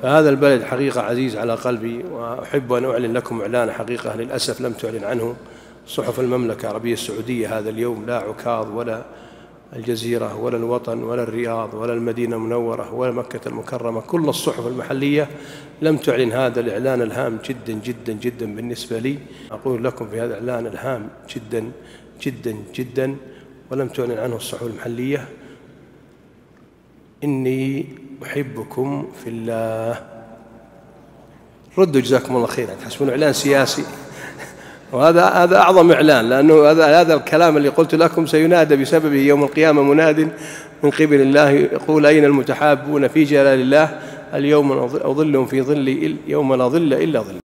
فهذا البلد حقيقة عزيز على قلبي، وأحب أن أعلن لكم إعلان حقيقة للأسف لم تعلن عنه صحف المملكة العربية السعودية هذا اليوم، لا عكاظ ولا الجزيرة ولا الوطن ولا الرياض ولا المدينة المنورة ولا مكة المكرمة، كل الصحف المحلية لم تعلن هذا الإعلان الهام جدا جدا جدا بالنسبة لي. أقول لكم في هذا الإعلان الهام جدا جدا جدا ولم تعلن عنه الصحف المحلية: إني أحبكم في الله. ردوا جزاكم الله خيرا، تحسبون إعلان سياسي وهذا أعظم إعلان، لأنه هذا الكلام اللي قلت لكم سينادى بسببه يوم القيامة مناد من قبل الله يقول: أين المتحابون في جلال الله اليوم أظلهم في ظلي يوم لا ظل إلا ظل.